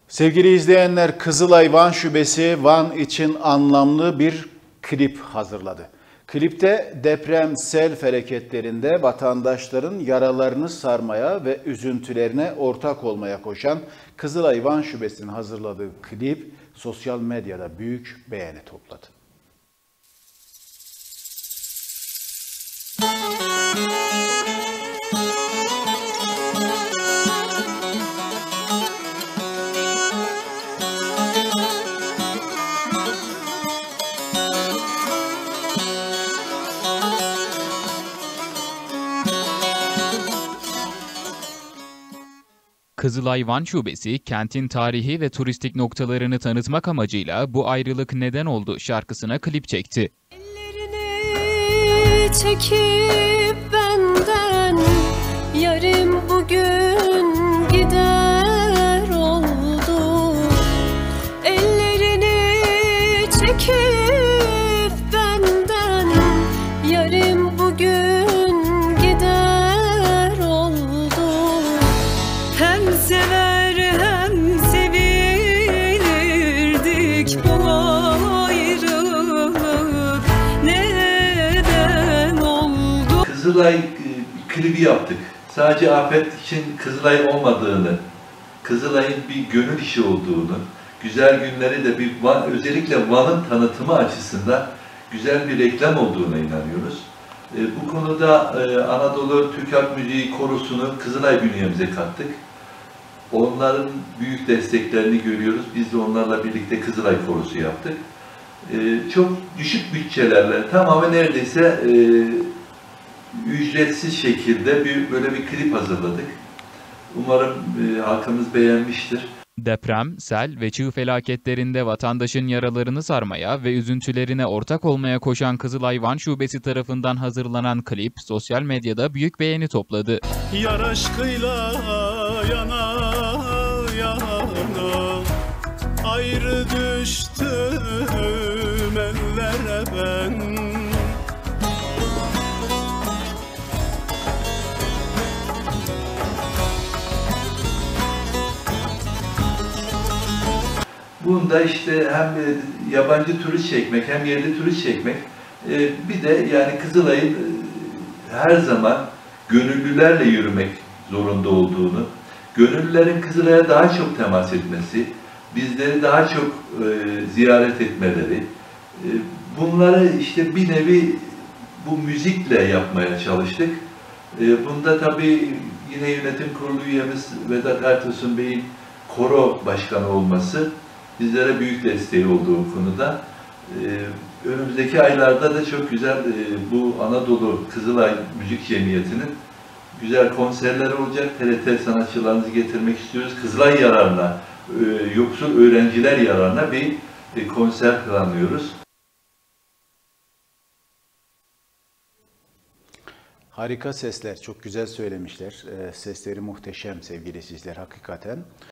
Sevgili izleyenler, Kızılay Van Şubesi Van için anlamlı bir klip hazırladı. Klipte deprem, sel felaketlerinde vatandaşların yaralarını sarmaya ve üzüntülerine ortak olmaya koşan Kızılay Van Şubesi'nin hazırladığı klip sosyal medyada büyük beğeni topladı. Kızılay Van Şubesi, kentin tarihi ve turistik noktalarını tanıtmak amacıyla Bu Ayrılık Neden Oldu şarkısına klip çekti. Ellerini çekip benden, yarım bugün gider oldu. Ellerini çekip benden, yarım bugün gider oldu. Hem sever hem sevilirdik, bu ayrılık neden oldu? Kızılay klibi yaptık. Sadece afet için Kızılay olmadığını, Kızılay'ın bir gönül işi olduğunu, güzel günleri de özellikle Van'ın tanıtımı açısından güzel bir reklam olduğuna inanıyoruz. Bu konuda Anadolu Türk Halk Müziği Korosu'nu Kızılay bünyemize kattık. Onların büyük desteklerini görüyoruz. Biz de onlarla birlikte Kızılay Korosu yaptık. Çok düşük bütçelerle, tamamen neredeyse ücretsiz şekilde böyle bir klip hazırladık. Umarım halkımız beğenmiştir. Deprem, sel ve çığ felaketlerinde vatandaşın yaralarını sarmaya ve üzüntülerine ortak olmaya koşan Kızılay Van Şubesi tarafından hazırlanan klip sosyal medyada büyük beğeni topladı. Yar aşkıyla yana yana, ayrı düştüm ellere ben. Bunda işte hem yabancı turist çekmek hem yerli turist çekmek, bir de yani Kızılay'ın her zaman gönüllülerle yürümek zorunda olduğunu, gönüllülerin Kızılay'a daha çok temas etmesi, bizleri daha çok ziyaret etmeleri, bunları işte bir nevi bu müzikle yapmaya çalıştık. Bunda tabii yine yönetim kurulu üyemiz Vedat Ertuğrul Bey'in koro başkanı olması bizlere büyük desteği olduğu konuda. Önümüzdeki aylarda da çok güzel bu Anadolu Kızılay Müzik Cemiyeti'nin güzel konserleri olacak. TRT sanatçılarımızı getirmek istiyoruz. Kızılay yararına, yoksul öğrenciler yararına bir konser planlıyoruz. Harika sesler, çok güzel söylemişler. Sesleri muhteşem sevgili sizler, hakikaten.